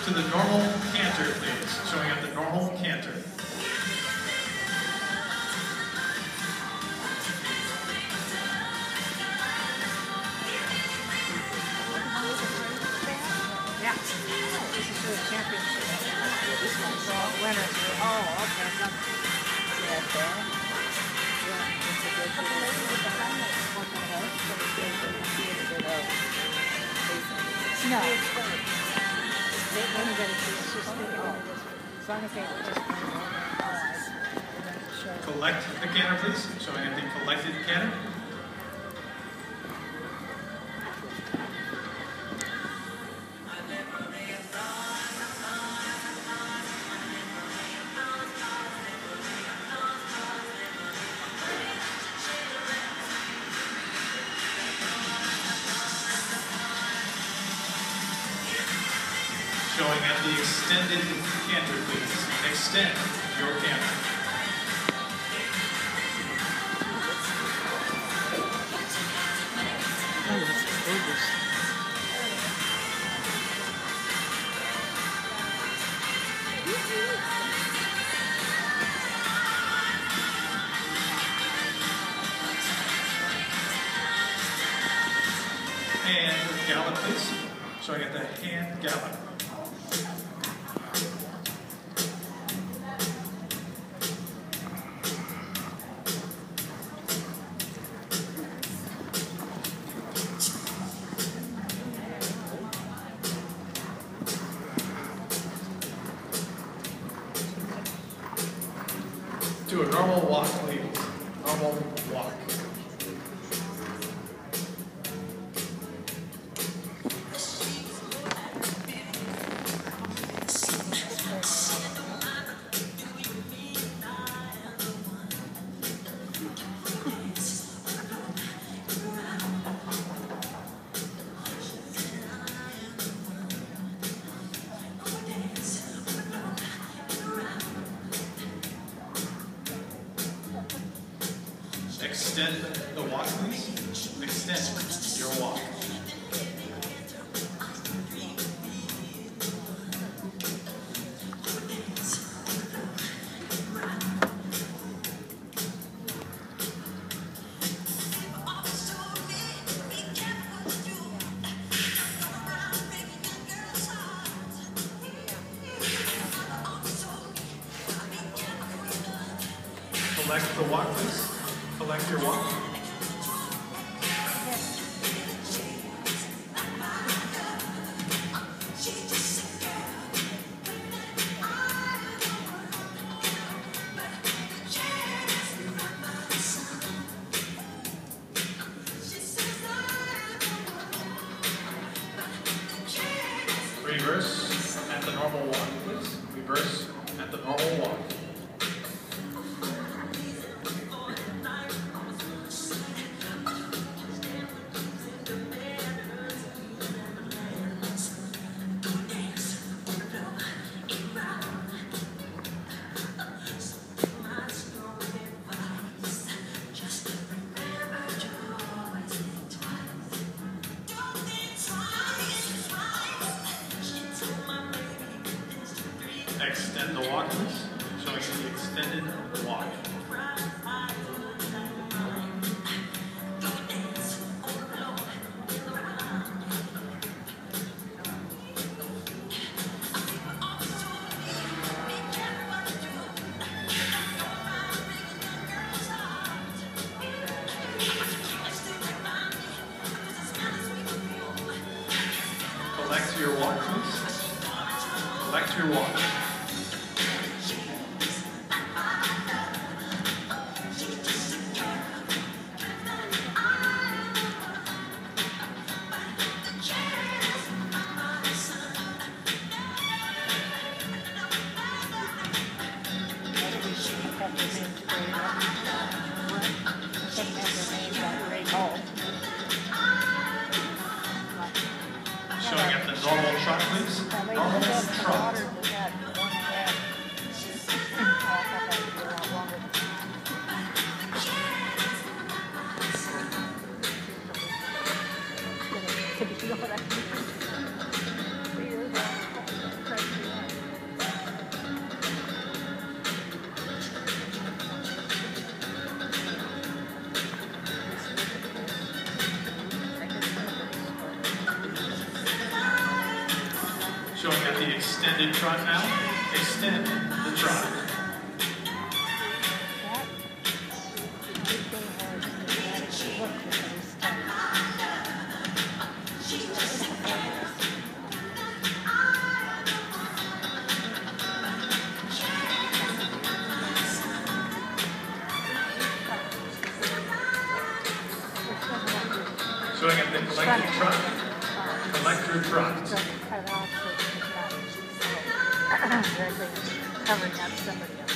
to the normal canter, please. Showing up the normal canter. Yeah. This is for the championship. This one's all winner. Oh, okay. Yeah, okay. Yeah, it's a good no. Collect the canter, please. Showing up the collected canter. Showing at the extended canter, please. Extend your canter. And gallop, please. Showing at the hand gallop. Do a normal walk, please. Normal walk. Extend the walk, please. Extend your walk. Collect the walk, please. Collect your walk. Reverse at the normal walk, please. Reverse at the normal walk. Extend the walk, please. Showing the extended walk. Collect your walk, please. Collect your walk. Showing up the normal trot, please. Normal trot. Showing at the extended trot now. Extend the trot. Showing at the collector trot. Collector trot. Covering up somebody else.